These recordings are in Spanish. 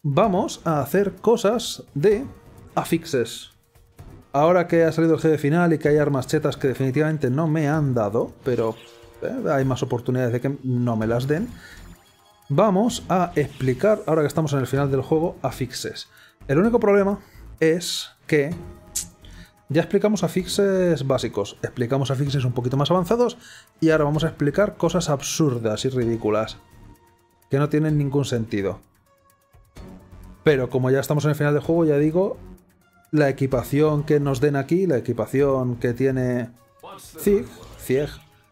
vamos a hacer cosas de afixes. Ahora que ha salido el jefe final y que hay armas chetas que definitivamente no me han dado, pero hay más oportunidades de que no me las den, vamos a explicar, ahora que estamos en el final del juego, afixes. El único problema es que ya explicamos afixes básicos, explicamos afixes un poquito más avanzados y ahora vamos a explicar cosas absurdas y ridículas que no tienen ningún sentido. Pero como ya estamos en el final del juego, ya digo, la equipación que nos den aquí, la equipación que tiene Zieg,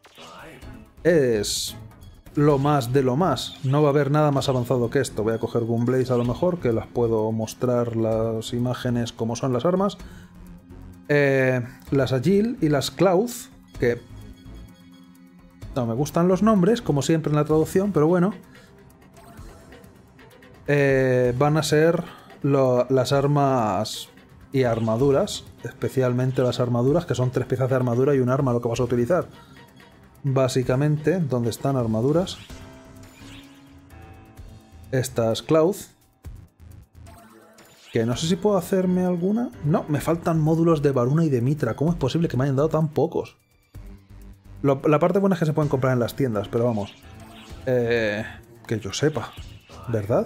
es lo más de lo más. No va a haber nada más avanzado que esto. Voy a coger Gunblaze a lo mejor, que las puedo mostrar las imágenes como son las armas. Las Agile y las Cloud, que no me gustan los nombres, como siempre en la traducción, pero bueno. Van a ser las armas y armaduras, especialmente las armaduras, que son 3 piezas de armadura y un arma lo que vas a utilizar. Básicamente, ¿dónde están armaduras? Estas Cloud. Que no sé si puedo hacerme alguna. No, me faltan módulos de Varuna y de Mitra. ¿Cómo es posible que me hayan dado tan pocos? La parte buena es que se pueden comprar en las tiendas, pero vamos. Que yo sepa, ¿verdad?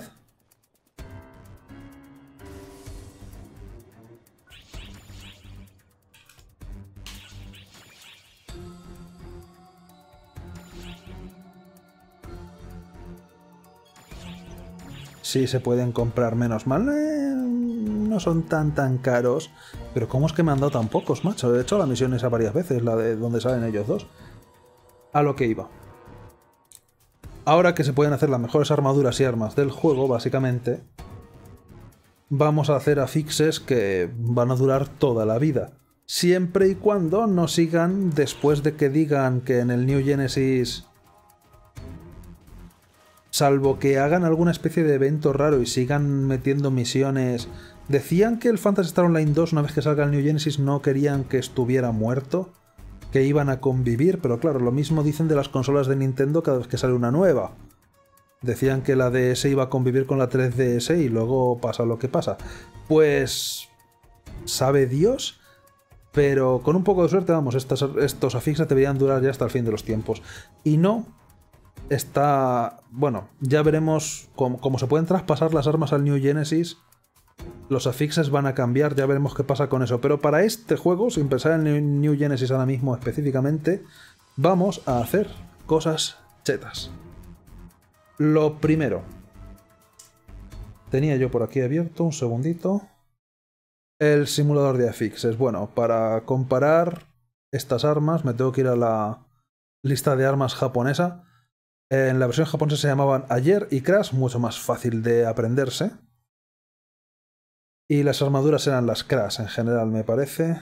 Sí, se pueden comprar, menos mal. No son tan caros. Pero ¿cómo es que me han dado tan pocos, macho? He hecho la misión esa varias veces, la de donde salen ellos dos. A lo que iba. Ahora que se pueden hacer las mejores armaduras y armas del juego, básicamente, vamos a hacer afixes que van a durar toda la vida. Siempre y cuando no sigan después de que digan que en el New Genesis... Salvo que hagan alguna especie de evento raro y sigan metiendo misiones... Decían que el Phantasy Star Online 2, una vez que salga el New Genesis, no querían que estuviera muerto, que iban a convivir, pero claro, lo mismo dicen de las consolas de Nintendo cada vez que sale una nueva. Decían que la DS iba a convivir con la 3DS y luego pasa lo que pasa. Pues... sabe Dios, pero con un poco de suerte, vamos, estos afixes deberían durar ya hasta el fin de los tiempos. Y no... Está... Bueno, ya veremos cómo se pueden traspasar las armas al New Genesis. Los afixes van a cambiar, ya veremos qué pasa con eso. Pero para este juego, sin pensar en el New Genesis ahora mismo específicamente, vamos a hacer cosas chetas. Lo primero. Tenía yo por aquí abierto, un segundito. El simulador de afixes. Bueno, para comparar estas armas me tengo que ir a la lista de armas japonesa. En la versión japonesa se llamaban Ayer y Crash, mucho más fácil de aprenderse. Y las armaduras eran las Crash en general, me parece.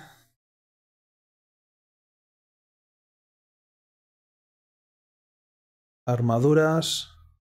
Armaduras.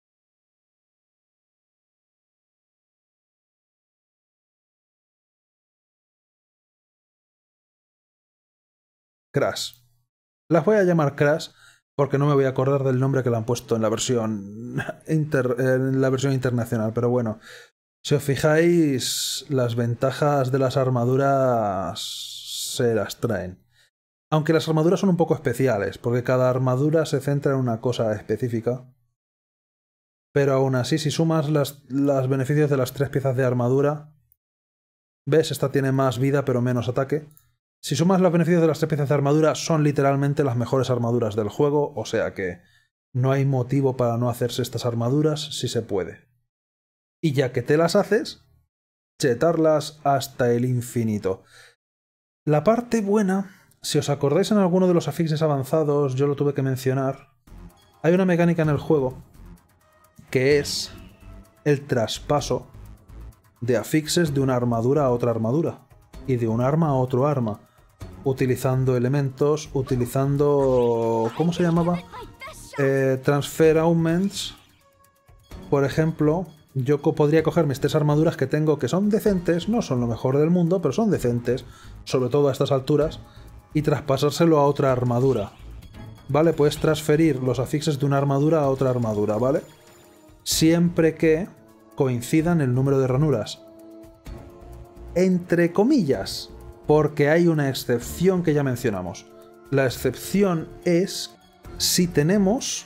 Crash. Las voy a llamar Crash porque no me voy a acordar del nombre que le han puesto en la versión internacional, pero bueno. Si os fijáis, las ventajas de las armaduras se las traen. Aunque las armaduras son un poco especiales, porque cada armadura se centra en una cosa específica. Pero aún así, si sumas los beneficios de las 3 piezas de armadura... ¿Ves? Esta tiene más vida pero menos ataque. Si sumas los beneficios de las 3 piezas de armadura, son literalmente las mejores armaduras del juego, o sea que no hay motivo para no hacerse estas armaduras si se puede. Y ya que te las haces, chetarlas hasta el infinito. La parte buena, si os acordáis en alguno de los afixes avanzados, yo lo tuve que mencionar, hay una mecánica en el juego que es el traspaso de afixes de una armadura a otra armadura y de un arma a otro arma, utilizando elementos, utilizando... ¿cómo se llamaba? Transfer Augments. Por ejemplo, yo podría coger mis 3 armaduras que tengo, que son decentes, no son lo mejor del mundo, pero son decentes, sobre todo a estas alturas, y traspasárselo a otra armadura. ¿Vale? Puedes transferir los afixes de una armadura a otra armadura, ¿vale? Siempre que coincidan el número de ranuras. Entre comillas, porque hay una excepción que ya mencionamos. La excepción es si tenemos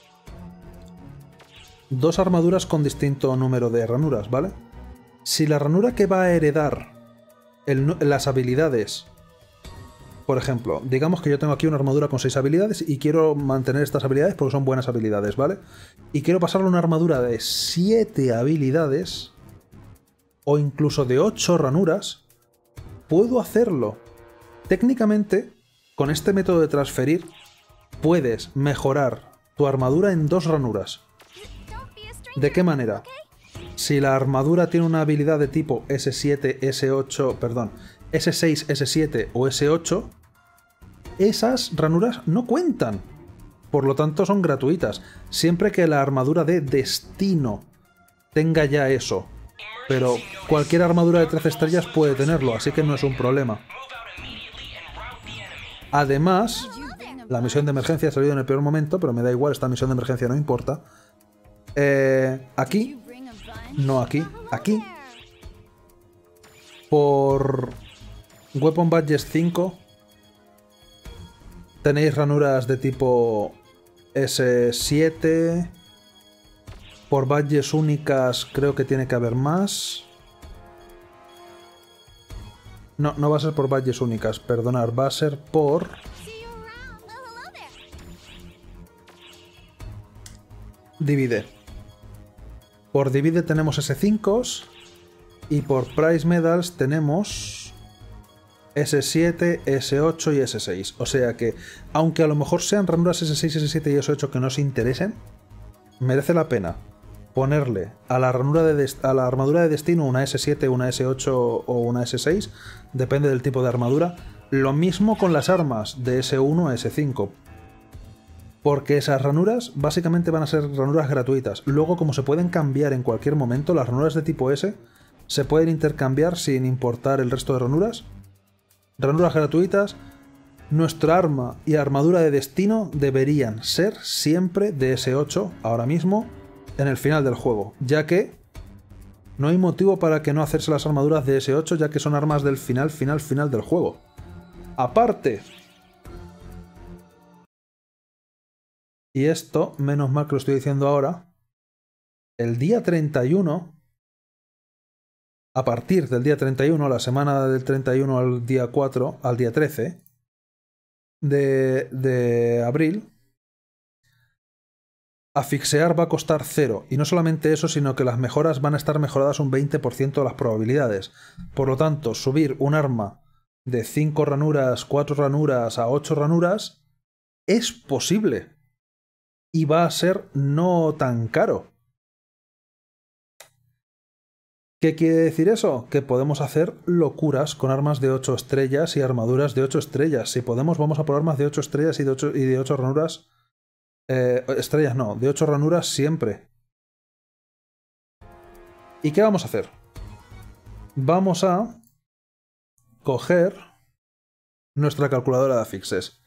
dos armaduras con distinto número de ranuras, ¿vale? Si la ranura que va a heredar las habilidades, por ejemplo, digamos que yo tengo aquí una armadura con 6 habilidades y quiero mantener estas habilidades porque son buenas habilidades, ¿vale? Y quiero pasarle una armadura de 7 habilidades o incluso de 8 ranuras, puedo hacerlo. Técnicamente, con este método de transferir, puedes mejorar tu armadura en 2 ranuras. ¿De qué manera? Si la armadura tiene una habilidad de tipo S7, S8, perdón, S6, S7 o S8, esas ranuras no cuentan. Por lo tanto, son gratuitas, siempre que la armadura de destino tenga ya eso. Pero cualquier armadura de 13 estrellas puede tenerlo, así que no es un problema. Además, la misión de emergencia ha salido en el peor momento, pero me da igual, esta misión de emergencia no importa. Aquí, no aquí, aquí, por Weapon Badges 5, tenéis ranuras de tipo S7. Por badges únicas creo que tiene que haber más. No, no va a ser por badges únicas, perdonad, va a ser por... Divide. Por Divide tenemos S5 y por Prize Medals tenemos S7, S8 y S6. O sea que, aunque a lo mejor sean ranuras S6, S7 y S8 que no os interesen, merece la pena ponerle a la armadura de destino una S7, una S8 o una S6, depende del tipo de armadura. Lo mismo con las armas de S1 a S5. Porque esas ranuras básicamente van a ser ranuras gratuitas. Luego, como se pueden cambiar en cualquier momento, las ranuras de tipo S se pueden intercambiar sin importar el resto de ranuras. Ranuras gratuitas. Nuestra arma y armadura de destino deberían ser siempre de S8 ahora mismo en el final del juego, ya que no hay motivo para que no hacerse las armaduras de S8, ya que son armas del final del juego. Aparte, y esto, menos mal que lo estoy diciendo ahora, el día 31, a partir del día 31, la semana del 31 al día 4, al día 13 de abril, Asfixiar va a costar 0, y no solamente eso, sino que las mejoras van a estar mejoradas un 20% de las probabilidades. Por lo tanto, subir un arma de 5 ranuras, 4 ranuras a 8 ranuras es posible. Y va a ser no tan caro. ¿Qué quiere decir eso? Que podemos hacer locuras con armas de 8 estrellas y armaduras de 8 estrellas. Si podemos, vamos a por armas de 8 estrellas y de 8 ranuras. Estrellas no, de 8 ranuras siempre. ¿Y qué vamos a hacer? Vamos a coger nuestra calculadora de afixes.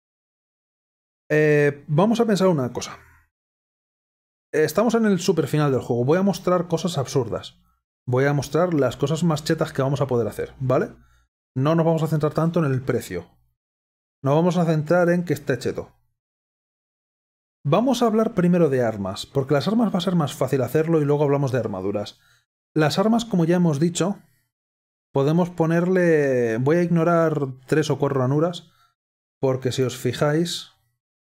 Vamos a pensar una cosa. Estamos en el super final del juego. Voy a mostrar cosas absurdas. Voy a mostrar las cosas más chetas que vamos a poder hacer, ¿vale? No nos vamos a centrar tanto en el precio. Nos vamos a centrar en que esté cheto. Vamos a hablar primero de armas, porque las armas va a ser más fácil hacerlo y luego hablamos de armaduras. Las armas, como ya hemos dicho, podemos ponerle... Voy a ignorar 3 o 4 ranuras, porque si os fijáis...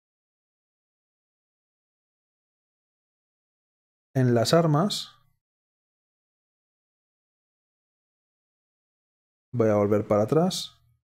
En las armas... Voy a volver para atrás.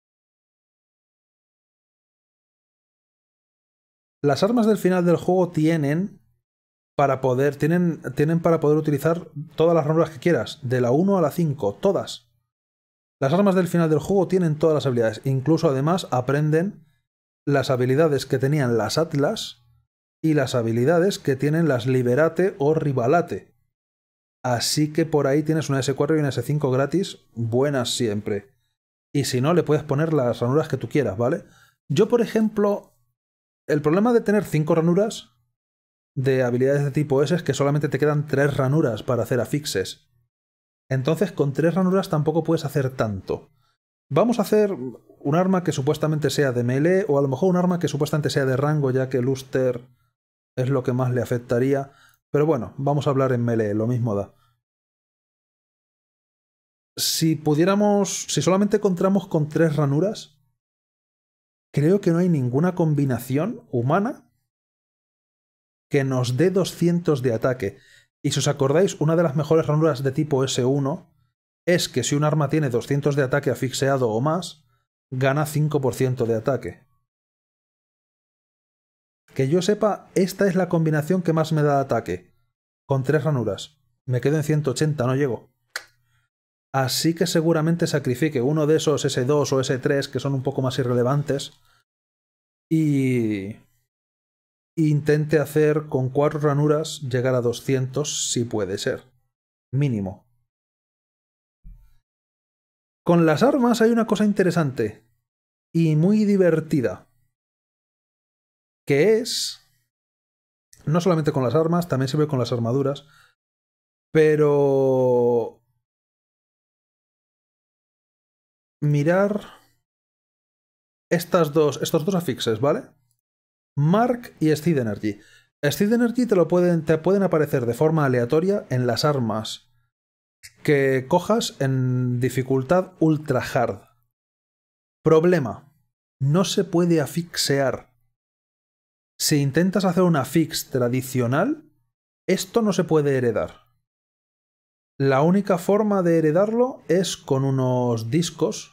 Las armas del final del juego tienen para poder utilizar todas las ranuras que quieras, de la 1 a la 5, todas. Las armas del final del juego tienen todas las habilidades, incluso además aprenden las habilidades que tenían las Atlas y las habilidades que tienen las Liberate o Rivalate. Así que por ahí tienes una S4 y una S5 gratis, buenas siempre. Y si no, le puedes poner las ranuras que tú quieras, ¿vale? Yo, por ejemplo... El problema de tener 5 ranuras de habilidades de tipo S es que solamente te quedan 3 ranuras para hacer afixes. Entonces con 3 ranuras tampoco puedes hacer tanto. Vamos a hacer un arma que supuestamente sea de melee, o a lo mejor un arma que supuestamente sea de rango, ya que Luster es lo que más le afectaría. Pero bueno, vamos a hablar en melee, lo mismo da. Si pudiéramos, si solamente contamos con 3 ranuras, creo que no hay ninguna combinación humana que nos dé 200 de ataque. Y si os acordáis, una de las mejores ranuras de tipo S1 es que si un arma tiene 200 de ataque asfixiado o más, gana 5% de ataque. Que yo sepa, esta es la combinación que más me da ataque. Con 3 ranuras. Me quedo en 180, no llego. Así que seguramente sacrifique uno de esos S2 o S3 que son un poco más irrelevantes y intente hacer con 4 ranuras llegar a 200 si puede ser. Mínimo. Con las armas hay una cosa interesante y muy divertida, que es, no solamente con las armas, también sirve con las armaduras, pero mirar estos dos afixes, ¿vale? Mark y Steed Energy. Steed Energy te pueden aparecer de forma aleatoria en las armas que cojas en dificultad ultra hard. Problema, no se puede afixear. Si intentas hacer una fix tradicional, esto no se puede heredar. La única forma de heredarlo es con unos discos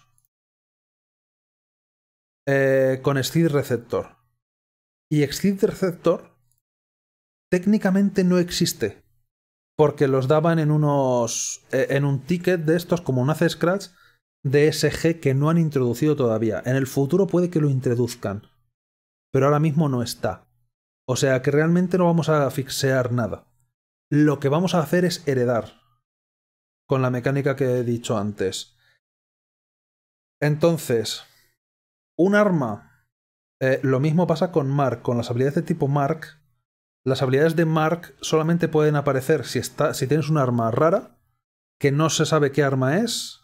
con Steed Receptor. Y Steed Receptor técnicamente no existe, porque los daban en un ticket de estos como un Hace Scratch de SG que no han introducido todavía. En el futuro puede que lo introduzcan, pero ahora mismo no está. O sea que realmente no vamos a fixear nada. Lo que vamos a hacer es heredar, con la mecánica que he dicho antes. Entonces, un arma. Lo mismo pasa con Mark. Con las habilidades de tipo Mark, las habilidades de Mark solamente pueden aparecer si tienes un arma rara, que no se sabe qué arma es,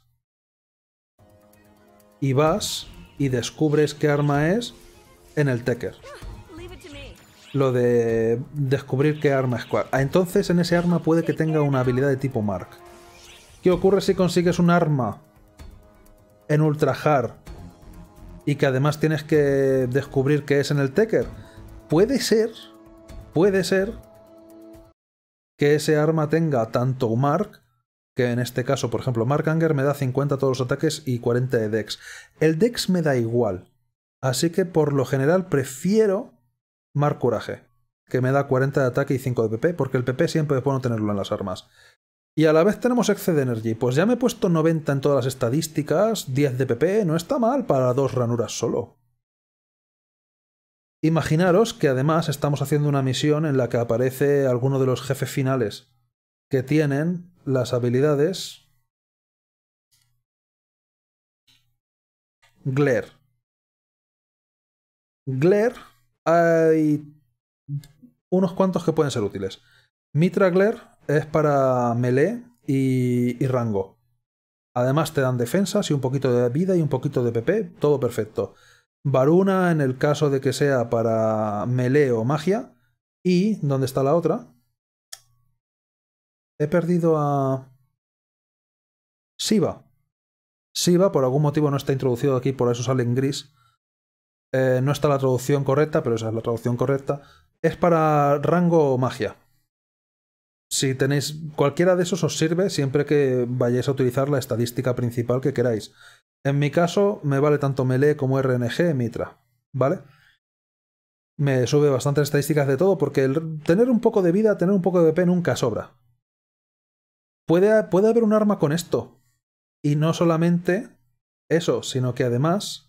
y vas y descubres qué arma es en el Tekker. Lo de descubrir qué arma es cuál. Entonces en ese arma puede que tenga una habilidad de tipo Mark. ¿Qué ocurre si consigues un arma en Ultra Hard y que además tienes que descubrir qué es en el Tekker? Puede ser que ese arma tenga tanto Mark, que en este caso, por ejemplo, Mark Anger me da 50 a todos los ataques y 40 de Dex. El Dex me da igual, así que por lo general prefiero Mark Coraje, que me da 40 de ataque y 5 de PP, porque el PP siempre es bueno tenerlo en las armas. Y a la vez tenemos Exced Energy, pues ya me he puesto 90 en todas las estadísticas, 10 de PP, no está mal para 2 ranuras solo. Imaginaros que además estamos haciendo una misión en la que aparece alguno de los jefes finales que tienen las habilidades Glare. Glare hay unos cuantos que pueden ser útiles. Mitra Glare es para melee y rango. Además te dan defensas y un poquito de vida y un poquito de PP, todo perfecto. Varuna en el caso de que sea para melee o magia. Y, ¿dónde está la otra? He perdido a Shiva. Shiva por algún motivo no está introducido aquí, por eso sale en gris. No está la traducción correcta, pero esa es la traducción correcta. Es para rango o magia. Si tenéis cualquiera de esos os sirve siempre que vayáis a utilizar la estadística principal que queráis. En mi caso me vale tanto melee como RNG, Mitra, ¿vale? Me sube bastantes estadísticas de todo porque tener un poco de vida, tener un poco de BP nunca sobra. Puede haber un arma con esto. Y no solamente eso, sino que además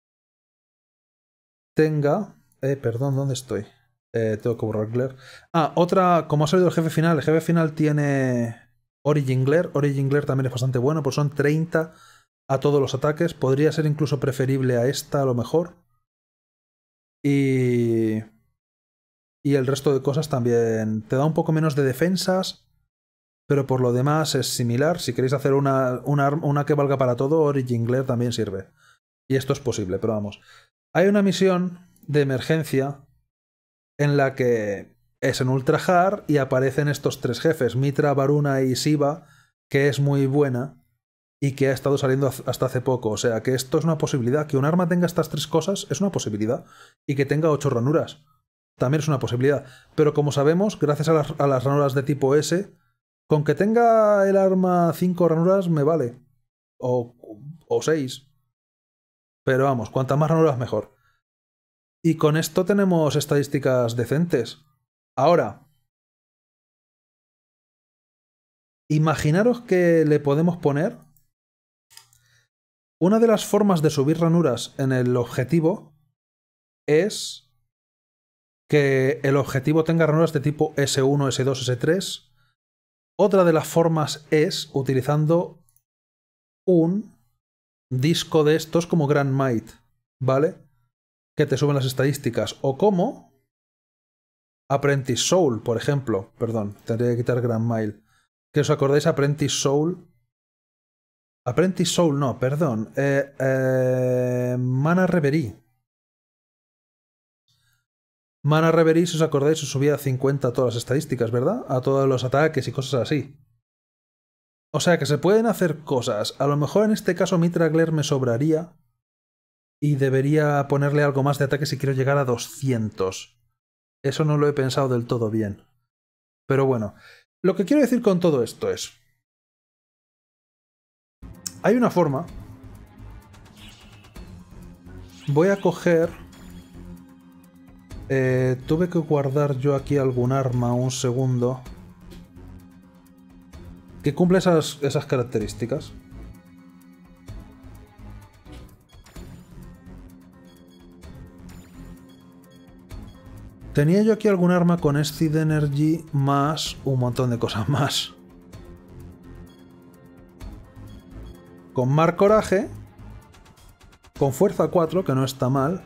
tenga... perdón, ¿dónde estoy? Tengo que borrar Glare. Otra, como ha salido el jefe final tiene Origin Glare. Origin Glare también es bastante bueno, pues son 30 a todos los ataques. Podría ser incluso preferible a esta a lo mejor. Y Y el resto de cosas también te da un poco menos de defensas, pero por lo demás es similar. Si queréis hacer una que valga para todo, Origin Glare también sirve. Y esto es posible, pero vamos. Hay una misión de emergencia en la que es en Ultra Hard y aparecen estos tres jefes, Mitra, Varuna y Shiva, que es muy buena y que ha estado saliendo hasta hace poco. O sea que esto es una posibilidad. Que un arma tenga estas tres cosas es una posibilidad. Y que tenga 8 ranuras también es una posibilidad. Pero como sabemos, gracias a las ranuras de tipo S, con que tenga el arma 5 ranuras me vale. O 6. Pero vamos, cuantas más ranuras mejor. Y con esto tenemos estadísticas decentes. Ahora, imaginaros que le podemos poner una de las formas de subir ranuras en el objetivo es que el objetivo tenga ranuras de tipo S1, S2, S3. Otra de las formas es utilizando un disco de estos como Grand Might, ¿vale? Que te suben las estadísticas. O como Apprentice Soul, por ejemplo. Perdón, tendría que quitar Grand Might. ¿Que os acordáis? Apprentice Soul. Apprentice Soul, no, perdón. Mana Reverie. Mana Reverie, si os acordáis, os subía a 50 a todas las estadísticas, ¿verdad? A todos los ataques y cosas así. O sea que se pueden hacer cosas. A lo mejor en este caso Mitra Glare me sobraría y debería ponerle algo más de ataque si quiero llegar a 200. Eso no lo he pensado del todo bien. Pero bueno, lo que quiero decir con todo esto es... Hay una forma... Voy a coger... tuve que guardar yo aquí algún arma un segundo... que cumple esas características. Tenía yo aquí algún arma con Acid Energy más un montón de cosas más. Con Mar Coraje, con Fuerza 4, que no está mal,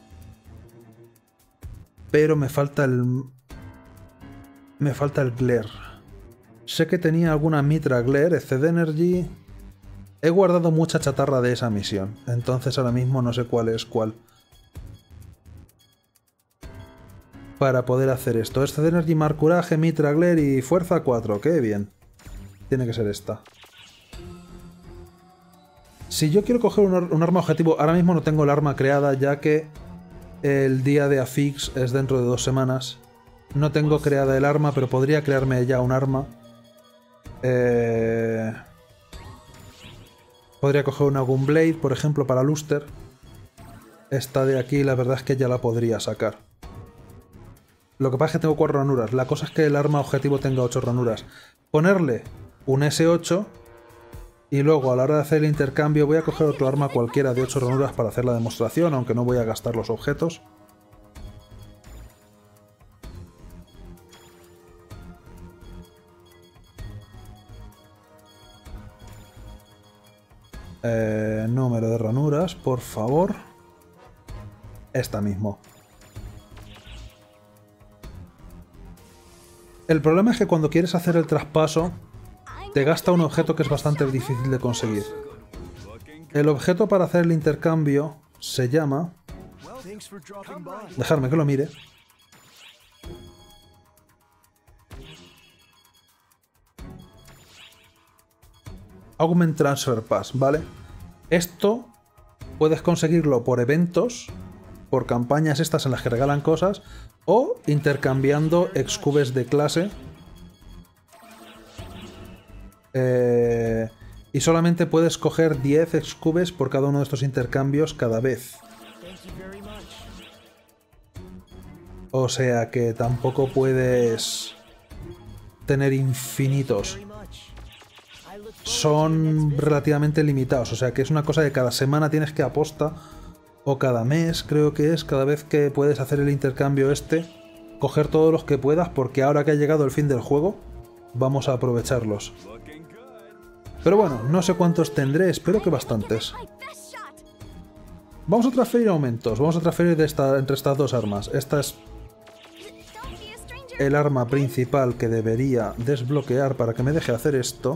pero me falta el Glare. Sé que tenía alguna Mitra Glare, Acid Energy. He guardado mucha chatarra de esa misión, entonces ahora mismo no sé cuál es cuál. Para poder hacer esto. Acid Energy, Mar Coraje, Mitra Glare y Fuerza 4. ¡Qué bien! Tiene que ser esta. Si yo quiero coger un arma objetivo, ahora mismo no tengo el arma creada ya que el día de Afix es dentro de 2 semanas. No tengo creada el arma, pero podría crearme ya un arma. Podría coger una Gunblade, por ejemplo, para Luster. Esta de aquí, la verdad es que ya la podría sacar. Lo que pasa es que tengo 4 ranuras. La cosa es que el arma objetivo tenga 8 ranuras. Ponerle un S8 y luego a la hora de hacer el intercambio voy a coger otro arma cualquiera de 8 ranuras para hacer la demostración, aunque no voy a gastar los objetos. Número de ranuras, por favor. Esta mismo. El problema es que cuando quieres hacer el traspaso, te gasta un objeto que es bastante difícil de conseguir. El objeto para hacer el intercambio se llama... Dejadme que lo mire. Augment Transfer Pass, ¿vale? Esto puedes conseguirlo por eventos, por campañas estas en las que regalan cosas, o intercambiando excubes de clase. Y solamente puedes coger 10 excubes por cada uno de estos intercambios cada vez. O sea que tampoco puedes tener infinitos. Son relativamente limitados, o sea que es una cosa de cada semana tienes que aposta, o cada mes creo que es, cada vez que puedes hacer el intercambio este, coger todos los que puedas, porque ahora que ha llegado el fin del juego, vamos a aprovecharlos. Pero bueno, no sé cuántos tendré, espero que bastantes. Vamos a transferir aumentos, vamos a transferir entre estas dos armas. Esta es el arma principal que debería desbloquear para que me deje hacer esto.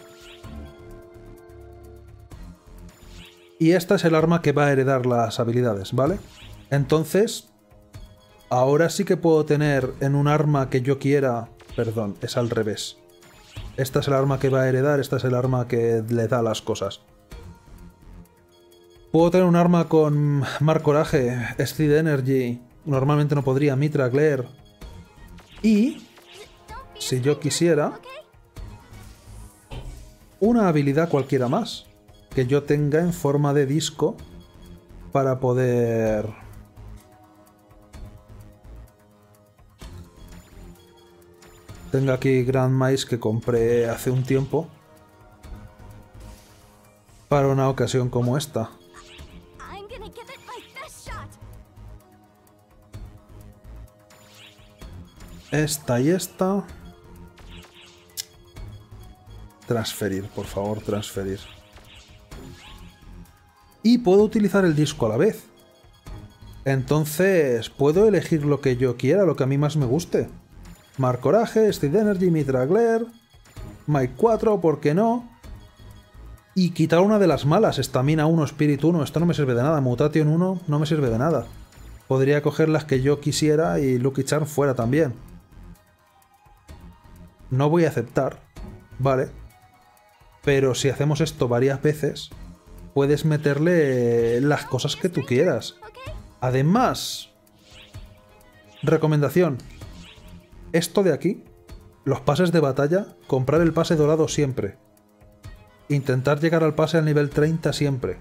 Y esta es el arma que va a heredar las habilidades, ¿vale? Entonces, ahora sí que puedo tener en un arma que yo quiera... Perdón, es al revés. Esta es el arma que va a heredar, esta es el arma que le da las cosas. Puedo tener un arma con Mar Coraje, Speed Energy, normalmente no podría, Mitra Glare. Y, si yo quisiera, una habilidad cualquiera más que yo tenga en forma de disco para poder... Tengo aquí Grand Mice que compré hace un tiempo para una ocasión como esta. Esta y esta. Transferir, por favor, transferir. Y puedo utilizar el disco a la vez. Entonces, puedo elegir lo que yo quiera, lo que a mí más me guste. Mar Coraje, Speed Energy, Mitra Glare, Mike 4, ¿por qué no? Y quitar una de las malas, Estamina 1, Spirit 1, esto no me sirve de nada. Mutation 1 no me sirve de nada. Podría coger las que yo quisiera y Lucky Charm fuera también. No voy a aceptar, ¿vale? Pero si hacemos esto varias veces, puedes meterle las cosas que tú quieras. Además, recomendación, esto de aquí, los pases de batalla, comprar el pase dorado siempre. Intentar llegar al pase al nivel 30 siempre.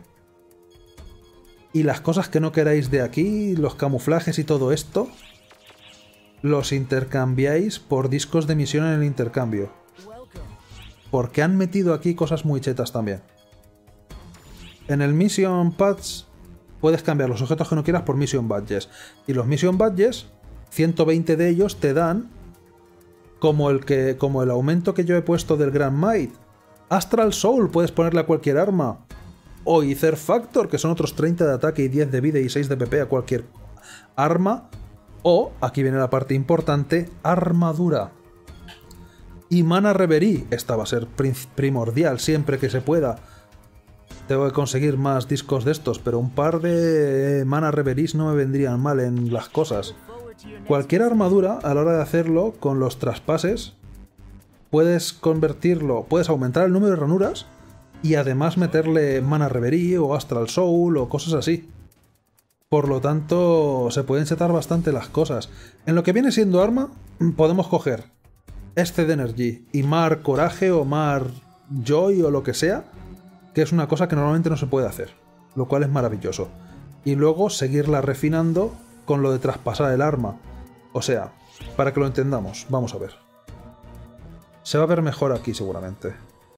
Y las cosas que no queráis de aquí, los camuflajes y todo esto, los intercambiáis por discos de misión en el intercambio. Porque han metido aquí cosas muy chetas también. En el Mission Pads puedes cambiar los objetos que no quieras por Mission Badges. Y los Mission Badges, 120 de ellos te dan como el aumento que yo he puesto del Grand Might. Astral Soul puedes ponerle a cualquier arma. O Ether Factor, que son otros 30 de ataque y 10 de vida y 6 de PP a cualquier arma. O, aquí viene la parte importante, armadura. Y Mana Reverie, esta va a ser primordial siempre que se pueda. Tengo que conseguir más discos de estos, pero un par de Mana Reveries no me vendrían mal en las cosas. Cualquier armadura, a la hora de hacerlo, con los traspases, puedes convertirlo, puedes aumentar el número de ranuras y además meterle Mana Reverie o Astral Soul o cosas así. Por lo tanto, se pueden setar bastante las cosas. En lo que viene siendo arma, podemos coger Speed Energy y Mar Coraje o Mar Joy o lo que sea, que es una cosa que normalmente no se puede hacer, lo cual es maravilloso. Y luego seguirla refinando con lo de traspasar el arma. O sea, para que lo entendamos, vamos a ver. Se va a ver mejor aquí seguramente.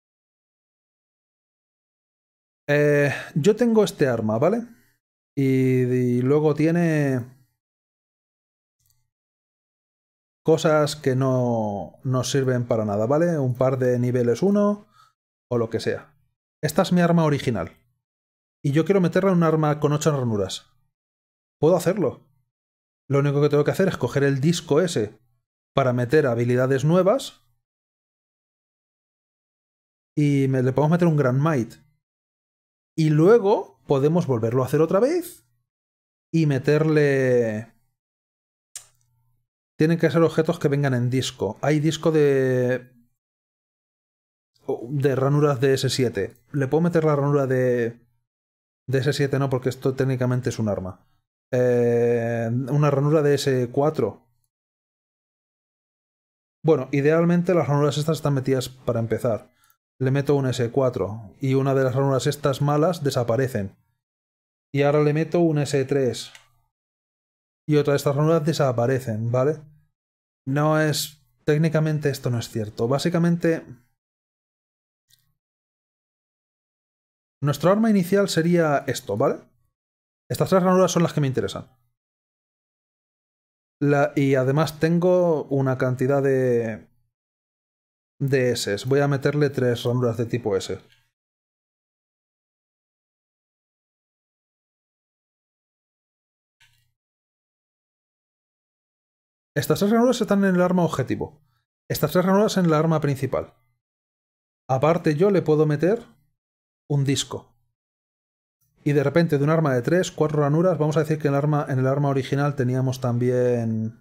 Yo tengo este arma, ¿vale? Y luego tiene cosas que no sirven para nada, ¿vale? Un par de niveles 1 o lo que sea. Esta es mi arma original. Y yo quiero meterla en un arma con 8 ranuras. Puedo hacerlo. Lo único que tengo que hacer es coger el disco ese para meter habilidades nuevas y le podemos meter un Grand Might. Y luego podemos volverlo a hacer otra vez y meterle... Tienen que ser objetos que vengan en disco. Hay disco de ranuras de S7. ¿Le puedo meter la ranura de S7? No, porque esto técnicamente es un arma. Una ranura de S4. Bueno, idealmente las ranuras estas están metidas para empezar. Le meto un S4 y una de las ranuras estas malas desaparecen. Y ahora le meto un S3. Y otra de estas ranuras desaparecen, ¿vale? No es... Técnicamente esto no es cierto. Básicamente... Nuestro arma inicial sería esto, ¿vale? Estas 3 ranuras son las que me interesan. Y además tengo una cantidad de S. Voy a meterle 3 ranuras de tipo S. Estas 3 ranuras están en el arma objetivo. Estas 3 ranuras en el arma principal. Aparte yo le puedo meter un disco. Y de repente de un arma de 3, 4 ranuras, vamos a decir que en el arma original teníamos también...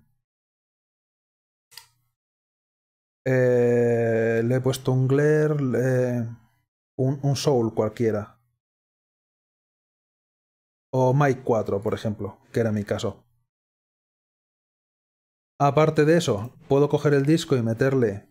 le he puesto un Glare, un Soul cualquiera. O Mike 4, por ejemplo, que era mi caso. Aparte de eso, puedo coger el disco y meterle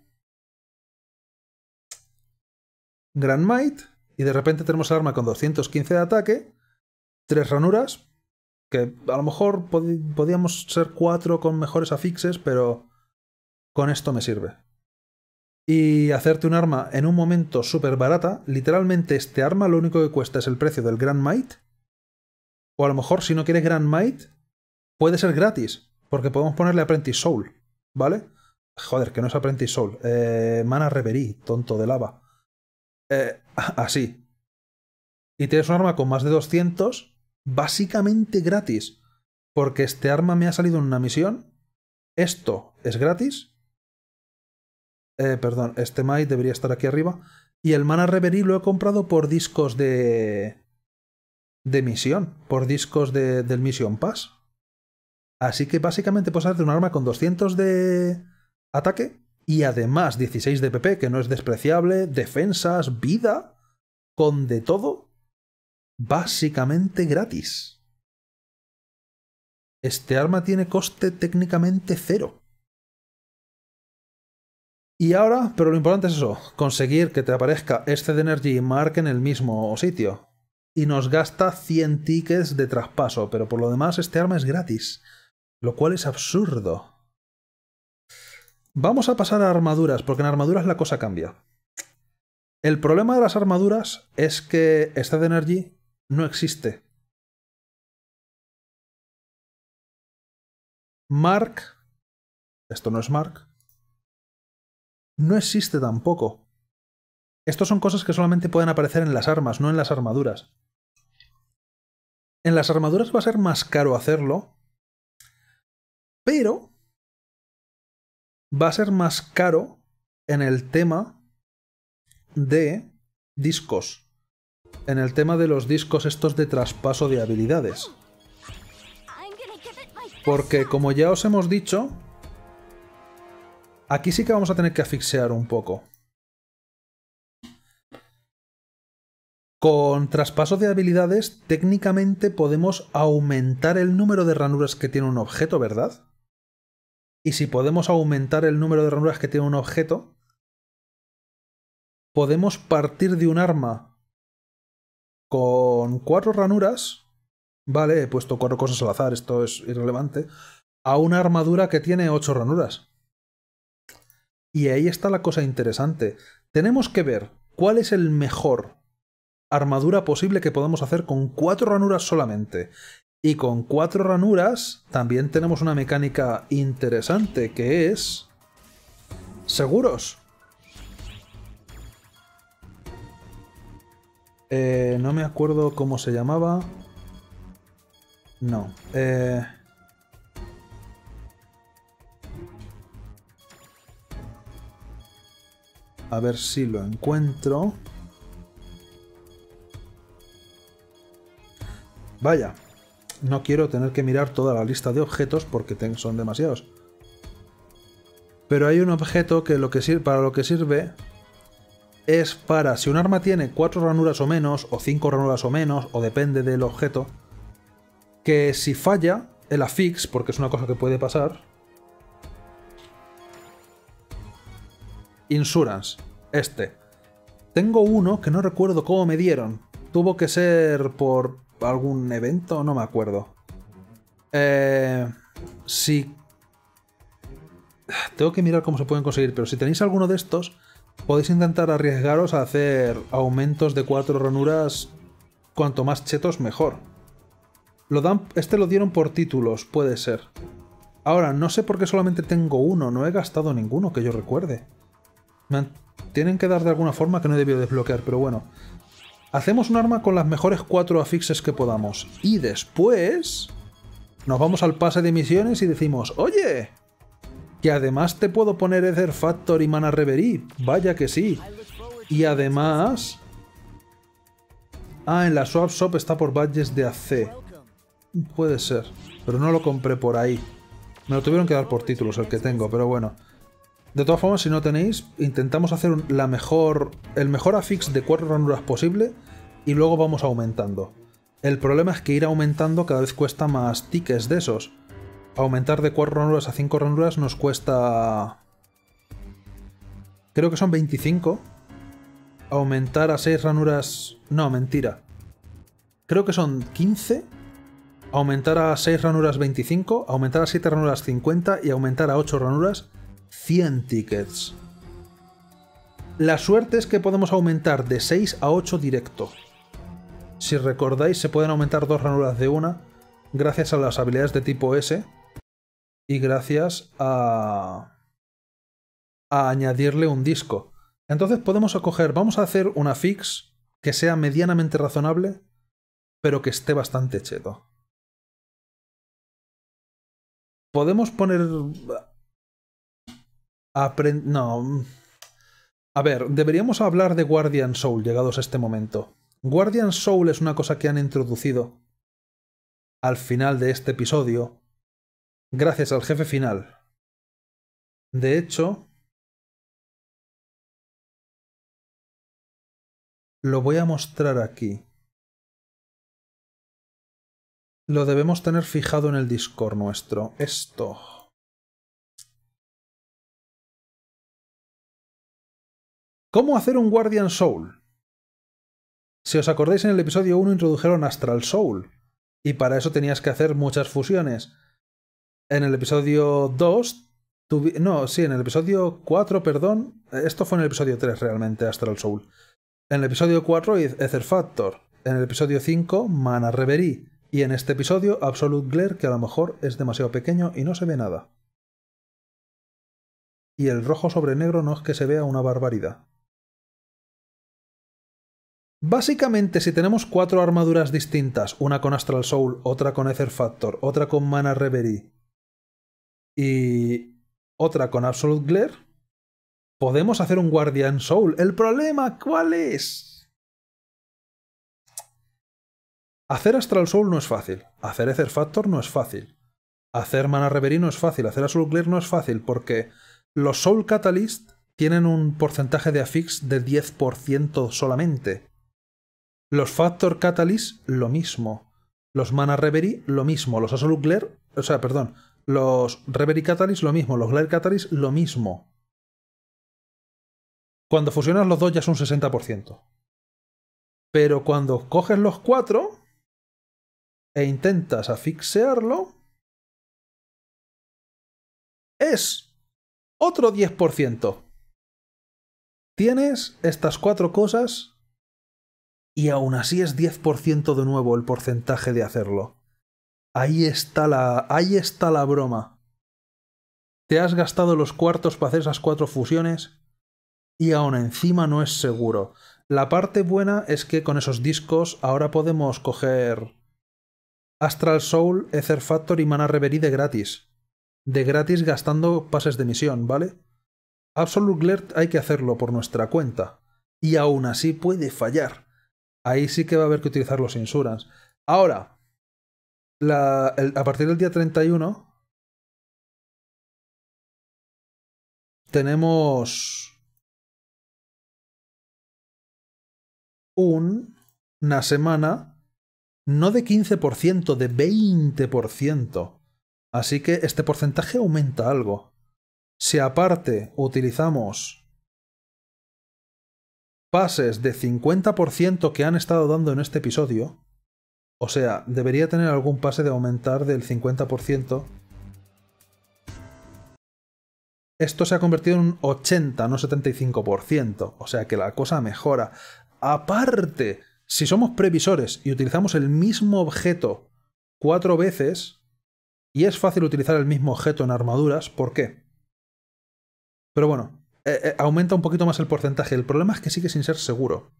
Grand Might, y de repente tenemos el arma con 215 de ataque, 3 ranuras, que a lo mejor podíamos ser 4 con mejores afixes, pero con esto me sirve. Y hacerte un arma en un momento súper barata, literalmente este arma lo único que cuesta es el precio del Grand Might, o a lo mejor si no quieres Grand Might, puede ser gratis, porque podemos ponerle Apprentice Soul, ¿vale? Joder, que no es Apprentice Soul. Mana Reverie, tonto de lava. Así. Y tienes un arma con más de 200, básicamente gratis, porque este arma me ha salido en una misión. Esto es gratis. Perdón, este Might debería estar aquí arriba. Y el Mana Reverie lo he comprado por discos de misión, por discos del Mission Pass. Así que básicamente puedes hacerte un arma con 200 de ataque y además 16 de PP, que no es despreciable, defensas, vida, con de todo, básicamente gratis. Este arma tiene coste técnicamente 0. Y ahora, pero lo importante es eso, conseguir que te aparezca este de Energy y Mark en el mismo sitio. Y nos gasta 100 tickets de traspaso, pero por lo demás este arma es gratis, lo cual es absurdo. Vamos a pasar a armaduras, porque en armaduras la cosa cambia. El problema de las armaduras es que esta de Energy no existe. Mark, esto no es Mark, no existe tampoco. Estos son cosas que solamente pueden aparecer en las armas, no en las armaduras. En las armaduras va a ser más caro hacerlo, pero va a ser más caro en el tema de discos. En el tema de los discos estos de traspaso de habilidades. Porque como ya os hemos dicho, aquí sí que vamos a tener que asfixiar un poco. Con traspaso de habilidades, técnicamente podemos aumentar el número de ranuras que tiene un objeto, ¿verdad? Y si podemos aumentar el número de ranuras que tiene un objeto, podemos partir de un arma con 4 ranuras, vale, he puesto 4 cosas al azar, esto es irrelevante, a una armadura que tiene 8 ranuras. Y ahí está la cosa interesante. Tenemos que ver cuál es el mejor armadura posible que podemos hacer con 4 ranuras solamente. Y con 4 ranuras también tenemos una mecánica interesante, que es seguros. No me acuerdo cómo se llamaba. No. A ver si lo encuentro. Vaya, no quiero tener que mirar toda la lista de objetos porque son demasiados. Pero hay un objeto que, para lo que sirve es para, si un arma tiene 4 ranuras o menos, o 5 ranuras o menos, o depende del objeto, que si falla el affix, porque es una cosa que puede pasar, Insurance, tengo uno que no recuerdo cómo me dieron, tuvo que ser por algún evento, no me acuerdo. Si tengo que mirar cómo se pueden conseguir, pero si tenéis alguno de estos, podéis intentar arriesgaros a hacer aumentos de 4 ranuras, cuanto más chetos mejor. Este lo dieron por títulos, puede ser. Ahora, no sé por qué solamente tengo uno, no he gastado ninguno que yo recuerde. Tienen que dar de alguna forma que no he debido desbloquear, pero bueno. Hacemos un arma con las mejores 4 afixes que podamos. Y después nos vamos al pase de misiones y decimos, oye, Que además te puedo poner Ether Factor y Mana Reverie. Vaya que sí. Y además... Ah, en la Swap Shop está por badges de AC. Puede ser. Pero no lo compré por ahí. Me lo tuvieron que dar por títulos el que tengo, pero bueno. De todas formas, si no tenéis, intentamos hacer el mejor afix de 4 ranuras posible y luego vamos aumentando. El problema es que ir aumentando cada vez cuesta más tickets de esos. Aumentar de 4 ranuras a 5 ranuras nos cuesta... Creo que son 25. Aumentar a 6 ranuras... No, mentira. Creo que son 15. Aumentar a 6 ranuras 25. Aumentar a 7 ranuras 50. Y aumentar a 8 ranuras 100 tickets. La suerte es que podemos aumentar de 6 a 8 directo. Si recordáis, se pueden aumentar 2 ranuras de una gracias a las habilidades de tipo S y gracias a añadirle un disco. Entonces podemos acoger, vamos a hacer una fix que sea medianamente razonable, pero que esté bastante cheto. Podemos poner... No. A ver, deberíamos hablar de Guardian Soul llegados a este momento. Guardian Soul es una cosa que han introducido al final de este episodio gracias al jefe final. De hecho, lo voy a mostrar aquí. Lo debemos tener fijado en el Discord nuestro. Esto. ¿Cómo hacer un Guardian Soul? Si os acordáis, en el episodio 1 introdujeron Astral Soul, y para eso tenías que hacer muchas fusiones. En el episodio 2... No, sí, en el episodio 4, perdón. Esto fue en el episodio 3 realmente, Astral Soul. En el episodio 4, Ether Factor. En el episodio 5, Mana Reverie. Y en este episodio, Absolute Glare, que a lo mejor es demasiado pequeño y no se ve nada. Y el rojo sobre negro no es que se vea una barbaridad. Básicamente, si tenemos 4 armaduras distintas, una con Astral Soul, otra con Ether Factor, otra con Mana Reverie y otra con Absolute Glare, podemos hacer un Guardian Soul. ¿El problema cuál es? Hacer Astral Soul no es fácil. Hacer Ether Factor no es fácil. Hacer Mana Reverie no es fácil. Hacer Absolute Glare no es fácil porque los Soul Catalyst tienen un porcentaje de affix de 10% solamente. Los Factor Catalyst, lo mismo. Los Mana Reverie, lo mismo. Los Absolute Glare, o sea, perdón. Los Reverie Catalyst, lo mismo. Los Glare Catalyst, lo mismo. Cuando fusionas los dos ya es un 60%. Pero cuando coges los 4 e intentas afixearlo, es otro 10%. Tienes estas 4 cosas y aún así es 10% de nuevo el porcentaje de hacerlo. Ahí está la broma. Te has gastado los cuartos para hacer esas 4 fusiones y aún encima no es seguro. La parte buena es que con esos discos ahora podemos coger Astral Soul, Ether Factor y Mana Reverie de gratis. De gratis gastando pases de misión, ¿vale? Absolute Glare hay que hacerlo por nuestra cuenta. Y aún así puede fallar. Ahí sí que va a haber que utilizar los Insurance. Ahora, a partir del día 31 tenemos una semana no de 15%, de 20%. Así que este porcentaje aumenta algo. Si aparte utilizamos pases de 50% que han estado dando en este episodio, o sea, debería tener algún pase de aumentar del 50%. Esto se ha convertido en un 80, no 75%. O sea que la cosa mejora. Aparte, si somos previsores y utilizamos el mismo objeto 4 veces, y es fácil utilizar el mismo objeto en armaduras, ¿por qué? Pero bueno, aumenta un poquito más el porcentaje. El problema es que sigue sin ser seguro.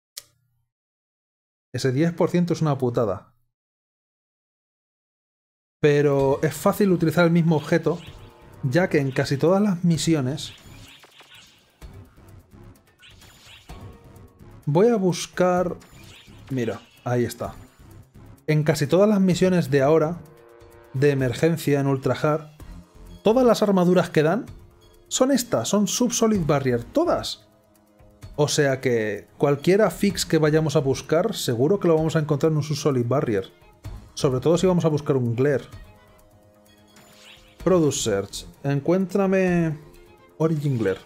Ese 10% es una putada. Pero es fácil utilizar el mismo objeto ya que en casi todas las misiones voy a buscar... Mira, ahí está. En casi todas las misiones de ahora, de emergencia en Ultra Hard, todas las armaduras que dan son estas, son Sub-Solid Barrier, todas. O sea que cualquier affix que vayamos a buscar, seguro que lo vamos a encontrar en un Sub-Solid Barrier. Sobre todo si vamos a buscar un Glare. Produce Search. Encuéntrame Origin Glare.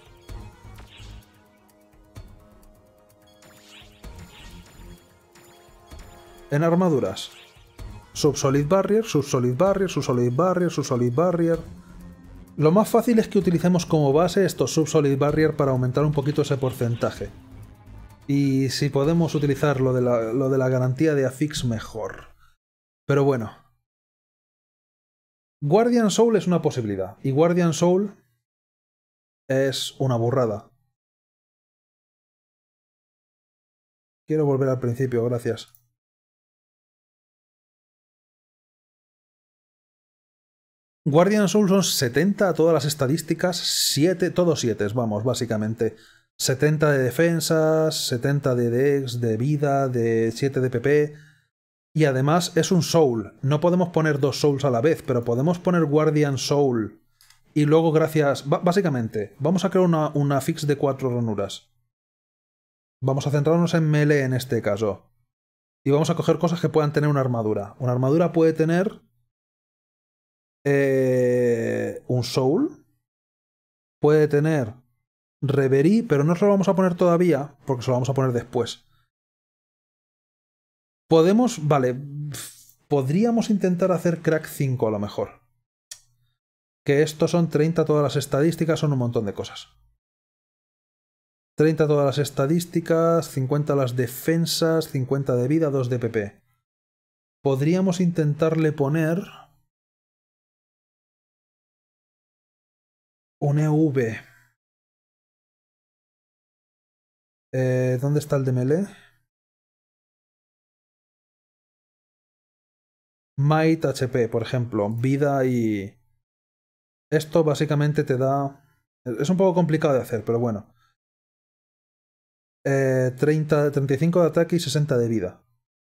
En armaduras. Sub-Solid Barrier, Sub-Solid Barrier, Sub-Solid Barrier, Sub-Solid Barrier. Lo más fácil es que utilicemos como base estos Sub-Solid Barrier para aumentar un poquito ese porcentaje. Y si podemos utilizar lo de la garantía de affix, mejor. Pero bueno. Guardian Soul es una posibilidad. Y Guardian Soul es una burrada. Quiero volver al principio, gracias. Guardian Soul son 70 a todas las estadísticas, 7, todos 7, vamos, básicamente. 70 de defensas, 70 de dex, de vida, de 7 de PP. Y además es un Soul. No podemos poner dos Souls a la vez, pero podemos poner Guardian Soul. Y luego gracias... Básicamente, vamos a crear una fix de 4 ranuras. Vamos a centrarnos en melee en este caso. Y vamos a coger cosas que puedan tener una armadura. Una armadura puede tener... un Soul. Puede tener Reverie, pero no se lo vamos a poner todavía, porque se lo vamos a poner después. Podemos... Vale. Podríamos intentar hacer Crack 5 a lo mejor. Que estos son 30 todas las estadísticas, son un montón de cosas. 30 todas las estadísticas, 50 las defensas, 50 de vida, 2 de PP. Podríamos intentarle poner... un EV. ¿Dónde está el de melee? Might HP, por ejemplo. Vida y... Esto básicamente te da... Es un poco complicado de hacer, pero bueno. 35 de ataque y 60 de vida.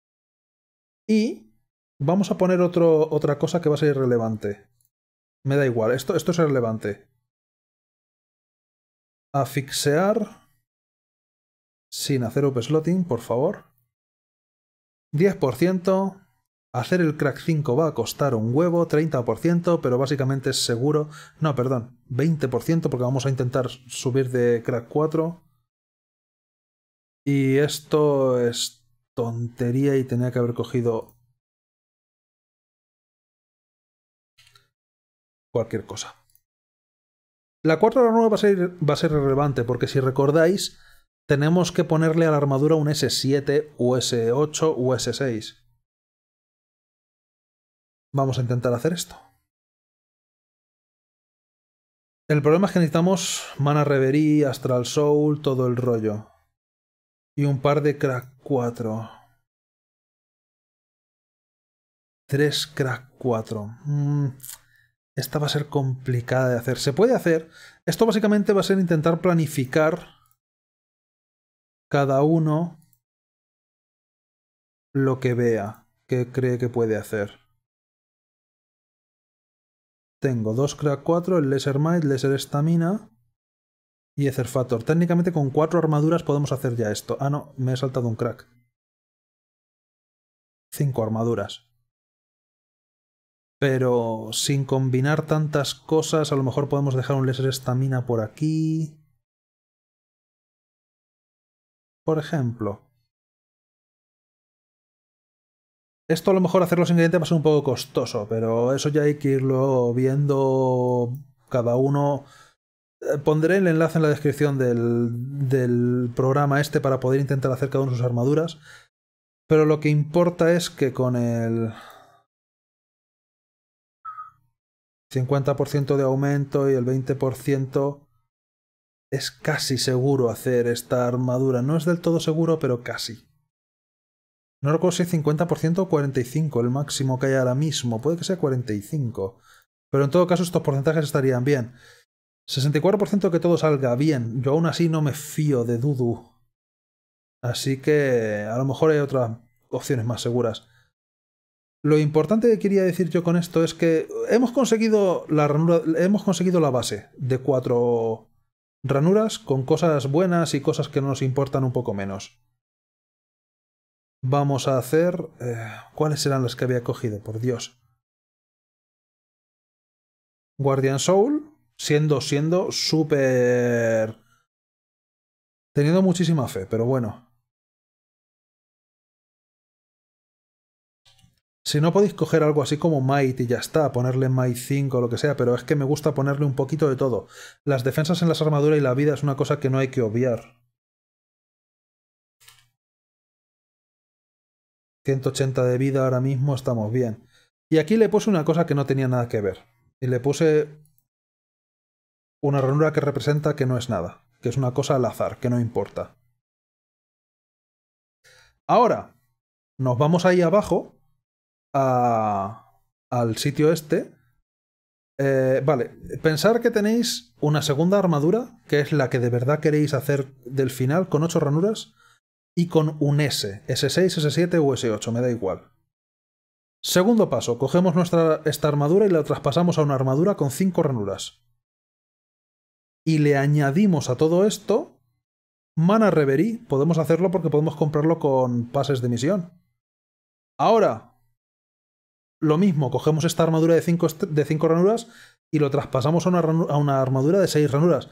Y vamos a poner otra cosa que va a ser irrelevante. Me da igual, esto es irrelevante. Asfixiar sin hacer upslotting, por favor. 10%. Hacer el crack 5 va a costar un huevo, 30%, pero básicamente es seguro. No, perdón, 20% porque vamos a intentar subir de crack 4. Y esto es tontería y tenía que haber cogido cualquier cosa. La 4 de la nueva va a ser relevante porque si recordáis, tenemos que ponerle a la armadura un S7 o S8 o S6. Vamos a intentar hacer esto. El problema es que necesitamos Mana Reverie, Astral Soul, todo el rollo. Y un par de Crack 4. 3 Crack 4. Esta va a ser complicada de hacer. Se puede hacer. Esto básicamente va a ser intentar planificar cada uno lo que vea, que cree que puede hacer. Tengo 2 Crack 4, el Lesser Might, Lesser Stamina y Ether Factor. Técnicamente con 4 armaduras podemos hacer ya esto. Ah, no, me he saltado un crack. 5 armaduras. Pero sin combinar tantas cosas, a lo mejor podemos dejar un Lesser Stamina por aquí. Por ejemplo. Esto a lo mejor hacer los ingredientes va a ser un poco costoso, pero eso ya hay que irlo viendo cada uno. Pondré el enlace en la descripción del programa este para poder intentar hacer cada uno sus armaduras. Pero lo que importa es que con el 50% de aumento y el 20% es casi seguro hacer esta armadura. No es del todo seguro, pero casi. No recuerdo si es 50% o 45% el máximo que hay ahora mismo. Puede que sea 45%. Pero en todo caso estos porcentajes estarían bien. 64% que todo salga bien. Yo aún así no me fío de Dudu. Así que a lo mejor hay otras opciones más seguras. Lo importante que quería decir yo con esto es que hemos conseguido la ranura, hemos conseguido la base de 4 ranuras con cosas buenas y cosas que nos importan un poco menos. Vamos a hacer... ¿cuáles eran las que había cogido? Por Dios. Guardian Soul, siendo súper... teniendo muchísima fe, pero bueno. Si no podéis coger algo así como Might y ya está, ponerle Might 5 o lo que sea, pero es que me gusta ponerle un poquito de todo. Las defensas en las armaduras y la vida es una cosa que no hay que obviar. 180 de vida ahora mismo, estamos bien. Y aquí le puse una cosa que no tenía nada que ver. Y le puse una ranura que representa que no es nada, que es una cosa al azar, que no importa. Ahora, nos vamos ahí abajo al sitio este. Vale, pensar que tenéis una segunda armadura, que es la que de verdad queréis hacer del final, con 8 ranuras, y con un S, S6, S7 o S8, me da igual. Segundo paso, cogemos esta armadura y la traspasamos a una armadura con 5 ranuras. Y le añadimos a todo esto Mana Reverie. Podemos hacerlo porque podemos comprarlo con pases de misión. Ahora, lo mismo, cogemos esta armadura de 5 ranuras y lo traspasamos a una armadura de 6 ranuras.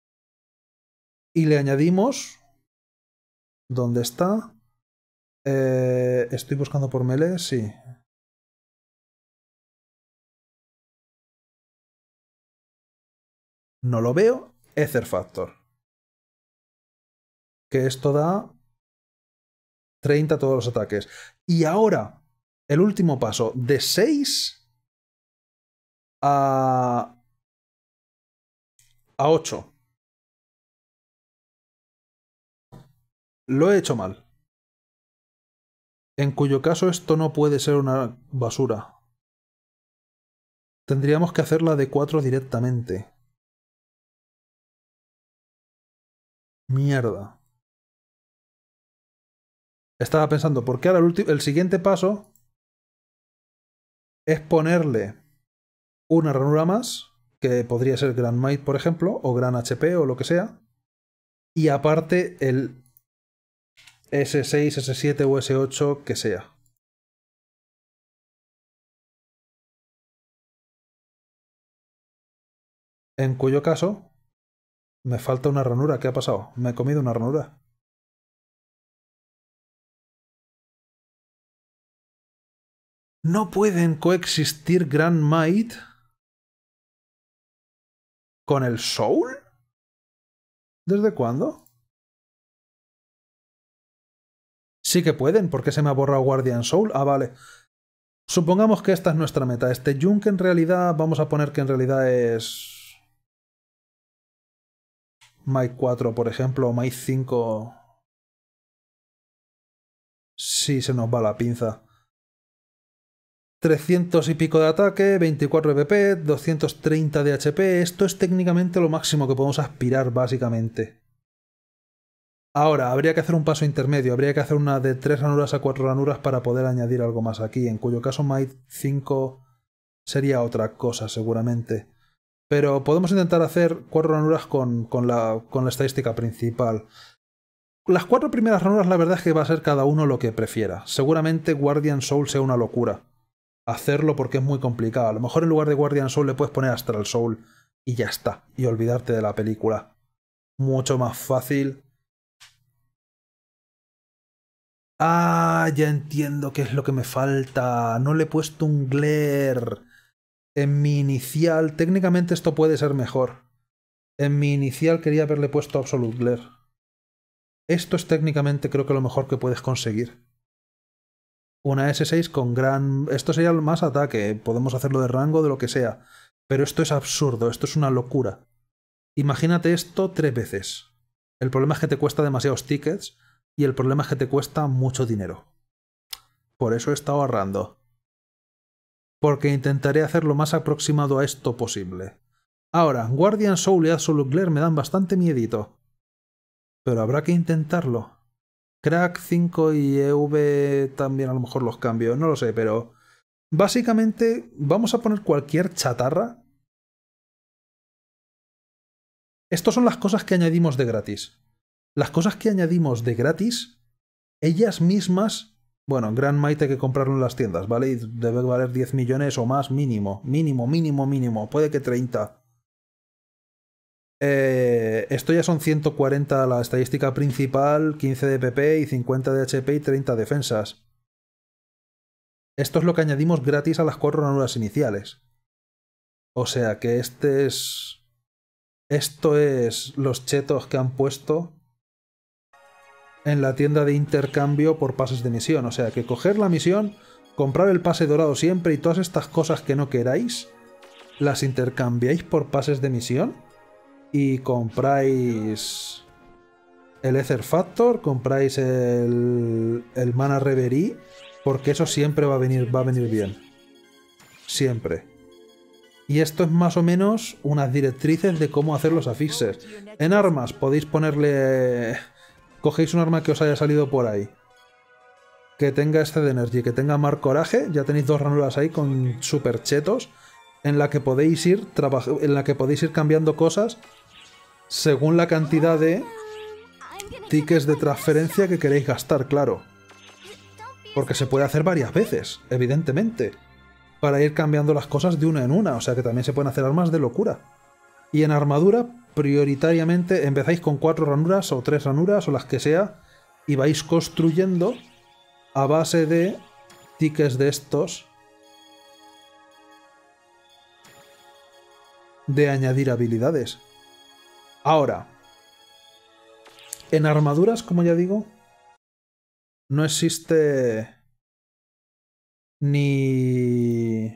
Y le añadimos... ¿Dónde está? Estoy buscando por melee, sí. No lo veo. Ether Factor. Que esto da 30 a todos los ataques. Y ahora, el último paso, de 6 a 8. Lo he hecho mal. En cuyo caso esto no puede ser una basura. Tendríamos que hacerla de 4 directamente. Mierda. Estaba pensando, porque ahora el siguiente paso es ponerle una ranura más, que podría ser Grand Might, por ejemplo, o Gran HP o lo que sea, y aparte el S6, S7 o S8 que sea. En cuyo caso, me falta una ranura. ¿Qué ha pasado? Me he comido una ranura. ¿No pueden coexistir Grand Might con el Soul? ¿Desde cuándo? Sí que pueden, porque se me ha borrado Guardian Soul. Ah, vale. Supongamos que esta es nuestra meta. Este Junk en realidad, vamos a poner que en realidad es... Might 4, por ejemplo, o Might 5. Sí, se nos va la pinza. 300 y pico de ataque, 24 de PP, 230 de HP. Esto es técnicamente lo máximo que podemos aspirar, básicamente. Ahora, habría que hacer un paso intermedio. Habría que hacer una de 3 ranuras a 4 ranuras para poder añadir algo más aquí, en cuyo caso Might 5 sería otra cosa, seguramente. Pero podemos intentar hacer 4 ranuras con la estadística principal. Las 4 primeras ranuras, la verdad es que va a ser cada uno lo que prefiera. Seguramente Guardian Soul sea una locura hacerlo porque es muy complicado. A lo mejor en lugar de Guardian Soul le puedes poner Astral Soul y ya está. Y olvidarte de la película. Mucho más fácil. Ah, ya entiendo qué es lo que me falta. No le he puesto un glare. En mi inicial, técnicamente esto puede ser mejor. En mi inicial quería haberle puesto Absolute Glare. Esto es técnicamente creo que lo mejor que puedes conseguir. Una S6 con gran... Esto sería más ataque, podemos hacerlo de rango, de lo que sea. Pero esto es absurdo, esto es una locura. Imagínate esto 3 veces. El problema es que te cuesta demasiados tickets y el problema es que te cuesta mucho dinero. Por eso he estado ahorrando. porque intentaré hacer lo más aproximado a esto posible. Ahora, Guardian Soul y Absolute Glare me dan bastante miedito, pero habrá que intentarlo. Crack 5 y EV también a lo mejor los cambio, no lo sé, pero básicamente vamos a poner cualquier chatarra. Estas son las cosas que añadimos de gratis. Las cosas que añadimos de gratis, ellas mismas, bueno, Grand Might hay que comprarlo en las tiendas, ¿vale? Y debe valer 10 millones o más mínimo. Mínimo. Puede que 30. Esto ya son 140 la estadística principal, 15 de PP y 50 de HP y 30 defensas. Esto es lo que añadimos gratis a las 4 ranuras iniciales. O sea que esto es los chetos que han puesto en la tienda de intercambio por pases de misión. O sea que coger la misión, comprar el pase dorado siempre y todas estas cosas que no queráis, las intercambiáis por pases de misión y compráis el Ether Factor, compráis el Mana Reverie, porque eso siempre va a venir bien. Siempre. Y esto es más o menos unas directrices de cómo hacer los afixes. En armas podéis ponerle... Cogéis un arma que os haya salido por ahí, que tenga este de Energy, que tenga Mark Coraje, ya tenéis 2 ranuras ahí con super chetos, en la que podéis ir cambiando cosas según la cantidad de tickets de transferencia que queréis gastar, claro. Porque se puede hacer varias veces, evidentemente, para ir cambiando las cosas de una en una, o sea que también se pueden hacer armas de locura. Y en armadura, prioritariamente empezáis con 4 ranuras o 3 ranuras o las que sea, y vais construyendo a base de tickets de estos de añadir habilidades. Ahora, en armaduras, como ya digo, no existe ni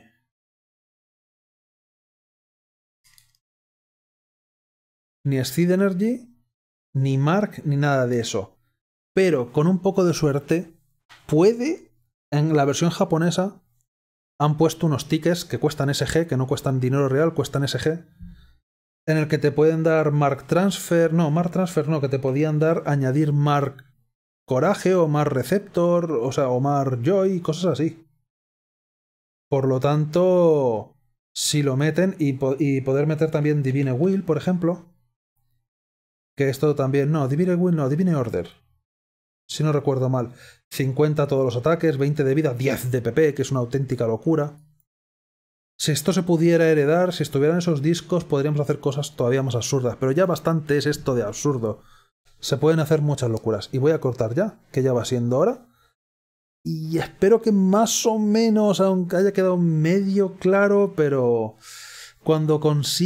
Seed Energy, ni Mark, ni nada de eso. Pero con un poco de suerte, puede, en la versión japonesa, han puesto unos tickets que cuestan SG, que no cuestan dinero real, cuestan SG, en el que te pueden dar Mark Transfer, que te podían dar añadir Mark Coraje o Mark Receptor, o sea, o Mark Joy, cosas así. Por lo tanto, si lo meten y poder meter también Divine Will, por ejemplo, que esto también, no, Divine Will no, Divine Order, si no recuerdo mal, 50 todos los ataques, 20 de vida, 10 de PP, que es una auténtica locura. Si esto se pudiera heredar, si estuvieran esos discos, podríamos hacer cosas todavía más absurdas, pero ya bastante es esto de absurdo. Se pueden hacer muchas locuras. Y voy a cortar ya, que ya va siendo hora. Y espero que más o menos, aunque haya quedado medio claro, pero cuando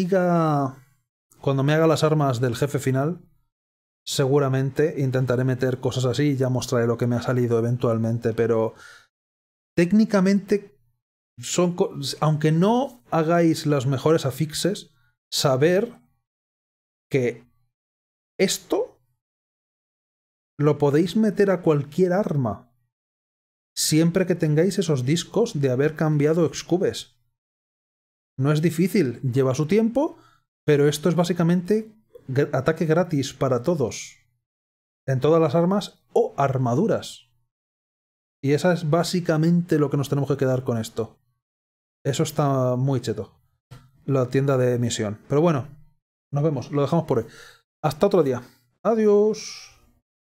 me haga las armas del jefe final, seguramente intentaré meter cosas así y ya mostraré lo que me ha salido eventualmente, pero técnicamente aunque no hagáis los mejores afixes, saber que esto lo podéis meter a cualquier arma siempre que tengáis esos discos de haber cambiado excubes. No es difícil, lleva su tiempo, pero esto es básicamente ataque gratis para todos, en todas las armas o armaduras. Y esa es básicamente lo que nos tenemos que quedar con esto. Eso está muy cheto, la tienda de misión. Pero bueno, nos vemos, lo dejamos por hoy. Hasta otro día. Adiós.